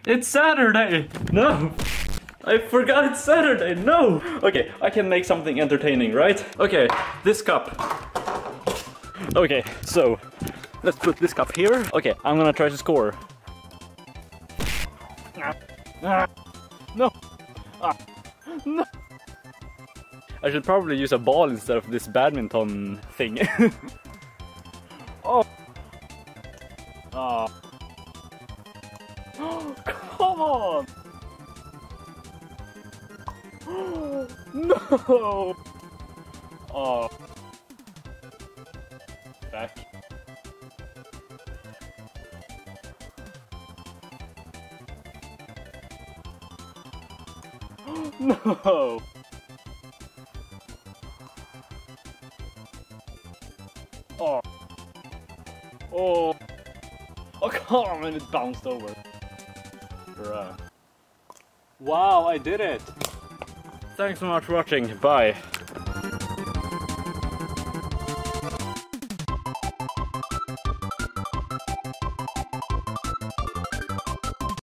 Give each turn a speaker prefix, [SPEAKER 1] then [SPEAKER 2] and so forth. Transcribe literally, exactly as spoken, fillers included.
[SPEAKER 1] It's Saturday! No! I forgot it's Saturday, no! Okay, I can make something entertaining, right? Okay, this cup. Okay, so, let's put this cup here. Okay, I'm gonna try to score. Ah, no! Ah, no! I should probably use a ball instead of this badminton thing. Oh! Oh! Come on! No! Oh. Back. No! Oh. Oh. Oh, come on, and it bounced over. Bruh. Wow, I did it! Thanks so much for watching, bye!